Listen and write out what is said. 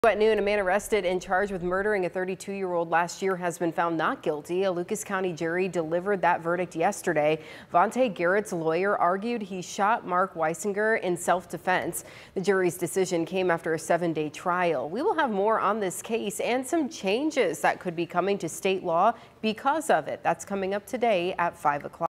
At noon, a man arrested and charged with murdering a 32-year-old last year has been found not guilty. A Lucas County jury delivered that verdict yesterday. Vontae Garrett's lawyer argued he shot Mark Wysinger in self-defense. The jury's decision came after a 7-day trial. We will have more on this case and some changes that could be coming to state law because of it. That's coming up today at 5 o'clock.